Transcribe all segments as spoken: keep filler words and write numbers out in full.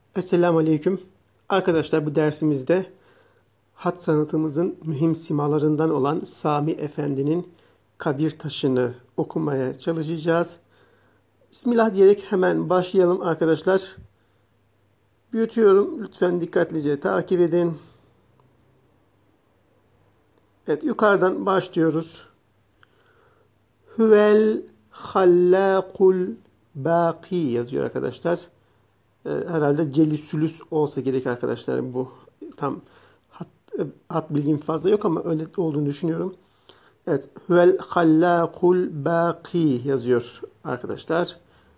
Esselamu Aleyküm. Arkadaşlar bu dersimizde hat sanatımızın mühim simalarından olan Sami Efendi'nin kabir taşını okumaya çalışacağız. Bismillah diyerek hemen başlayalım arkadaşlar. Büyütüyorum. Lütfen dikkatlice takip edin. Evet, yukarıdan başlıyoruz. Huvel hallâkul bâki yazıyor arkadaşlar. Herhalde celisülüs olsa gerek arkadaşlar. Bu tam hat, hat bilgim fazla yok ama öyle olduğunu düşünüyorum. Evet. Huvel hallâkul bâki yazıyor arkadaşlar.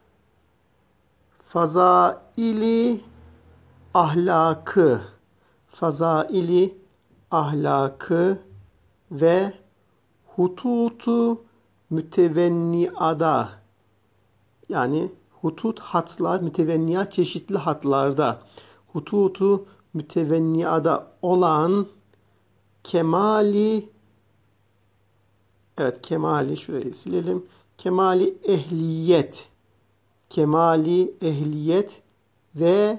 Fazaili ahlakı fazaili ahlakı ve hututu mütevenniada, yani hutut hatlar, mütevenniyat çeşitli hatlarda, hututu mütevenniyada olan kemali, evet kemali şurayı silelim. Kemali ehliyet, kemali ehliyet ve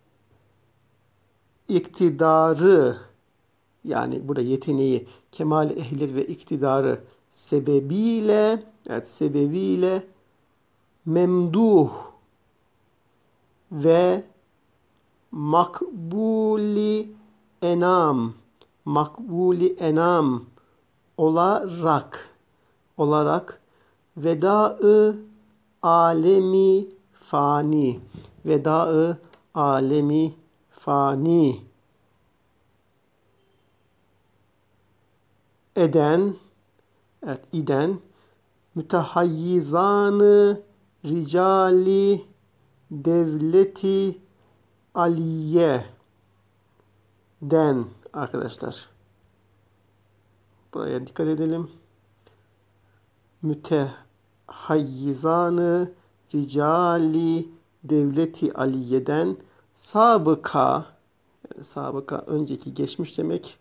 iktidarı, yani burada yeteneği, kemali ehliyet ve iktidarı sebebiyle, evet sebebiyle memduh ve makbuli enam, makbuli enam olarak, olarak veda-ı alemi fani, veda-ı alemi fani eden, evet iden mütehayyizanı ricali devleti aliye den arkadaşlar. Buraya dikkat edelim. Mütehayyizanı ricali devleti aliyeden sabıka, yani sabıka önceki geçmiş demek.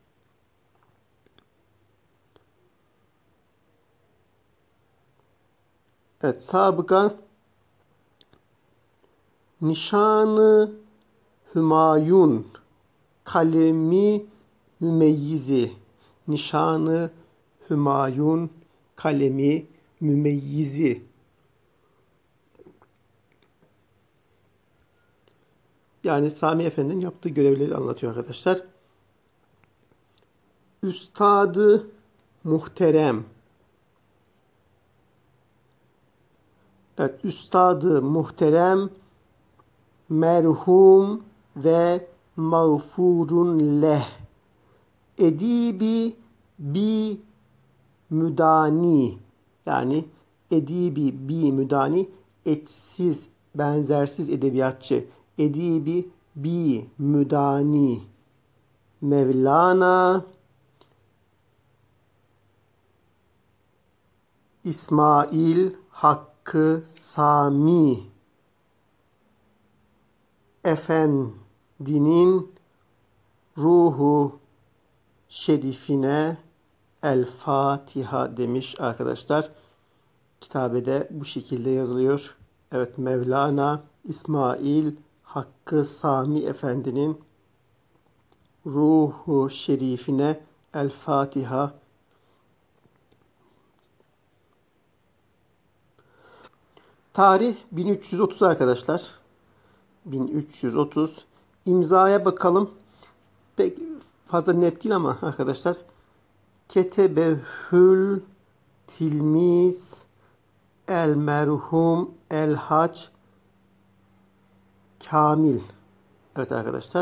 Evet, sabıka nişanı Hümayun kalemi mümeyyizi, nişanı Hümayun kalemi mümeyyizi, yani Sami Efendi'nin yaptığı görevleri anlatıyor arkadaşlar. Üstadı muhterem, evet üstadı muhterem merhum ve mağfurun leh edibi bi müdani, yani edibi bi müdani eşsiz, benzersiz edebiyatçı, edibi bi müdani Mevlana İsmail Hakkı Sami Efendi'nin ruhu şerifine El Fatiha demiş arkadaşlar. Kitabede bu şekilde yazılıyor. Evet, Mevlana İsmail Hakkı Sami Efendi'nin ruhu şerifine El Fatiha. Tarih bin üç yüz otuz arkadaşlar. bin üç yüz otuz. İmzaya bakalım. Pek fazla net değil ama arkadaşlar. Ketebehül tilmiz el merhum el hac Kamil. Evet arkadaşlar.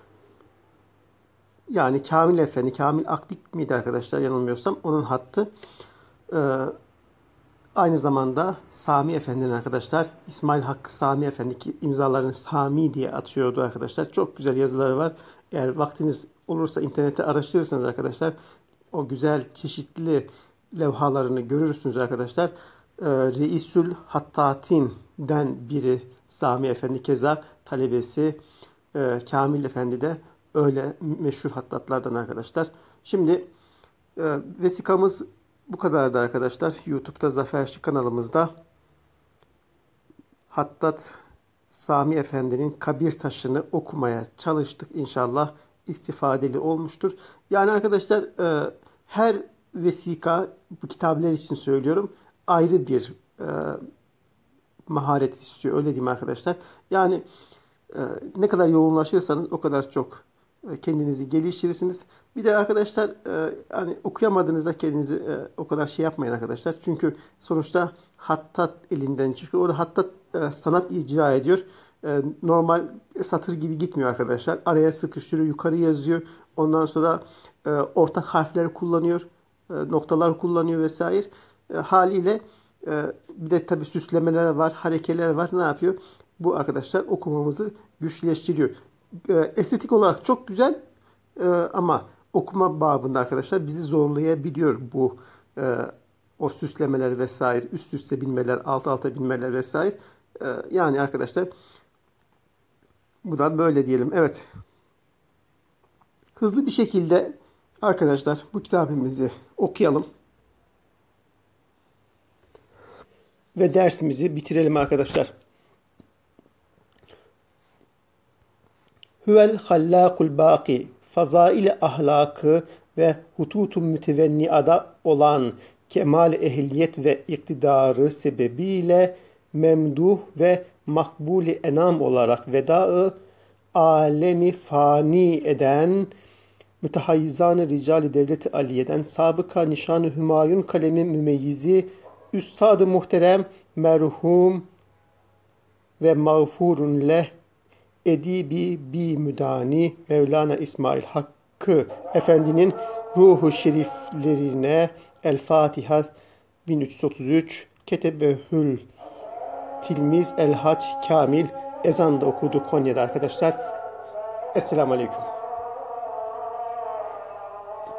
Yani Kamil Efendi, Kamil Akdik miydi arkadaşlar yanılmıyorsam, onun hattı. Ee, Aynı zamanda Sami Efendi'nin arkadaşlar, İsmail Hakkı Sami Efendi, ki imzalarını Sami diye atıyordu arkadaşlar. Çok güzel yazıları var. Eğer vaktiniz olursa internette araştırırsanız arkadaşlar, o güzel çeşitli levhalarını görürsünüz arkadaşlar. Ee, Reisül Hattatin'den biri Sami Efendi, keza talebesi e, Kamil Efendi de öyle meşhur hattatlardan arkadaşlar. Şimdi e, vesikamız bu kadardı arkadaşlar. YouTube'da Zafer Şık kanalımızda Hattat Sami Efendi'nin kabir taşını okumaya çalıştık. İnşallah istifadeli olmuştur. Yani arkadaşlar e, her vesika, bu kitaplar için söylüyorum, ayrı bir e, maharet istiyor. Öyle diyeyim arkadaşlar. Yani e, ne kadar yoğunlaşırsanız o kadar çok e, kendinizi geliştirirsiniz. Bir de arkadaşlar e, hani okuyamadığınızda kendinizi e, o kadar şey yapmayın arkadaşlar. Çünkü sonuçta hattat elinden çıkıyor. Orada hattat e, sanat icra ediyor. E, normal satır gibi gitmiyor arkadaşlar. Araya sıkıştırıyor, yukarı yazıyor. Ondan sonra e, ortak harfler kullanıyor. E, noktalar kullanıyor vesaire. E, haliyle e, bir de tabii süslemeler var, harekeler var. Ne yapıyor? Bu arkadaşlar okumamızı güçleştiriyor. E, estetik olarak çok güzel e, ama okuma babında arkadaşlar bizi zorlayabiliyor bu e, o süslemeler vesaire, üst üste binmeler, alt alta binmeler vesaire. E, yani arkadaşlar bu da böyle diyelim. Evet. Hızlı bir şekilde arkadaşlar bu kitabımızı okuyalım. Ve dersimizi bitirelim arkadaşlar. Huvel hallâkul bâki. Fazail-i ahlakı ve hututun mütevenniada olan kemal ehliyet ve iktidarı sebebiyle memduh ve makbul-i enam olarak veda-ı alemi fani eden mütehayyizan-ı rical-i devlet-i aliyeden sabıka nişan-ı hümayun kalemi mümeyyizi üstad-ı muhterem merhum ve mağfurun leh edibi bi müdani Mevlana İsmail Hakkı Efendi'nin ruhu şeriflerine El Fatiha bin üç yüz otuz üç Ketebehül Tilmiz El Hac Kamil ezan da okudu Konya'da arkadaşlar. Esselamu Aleyküm.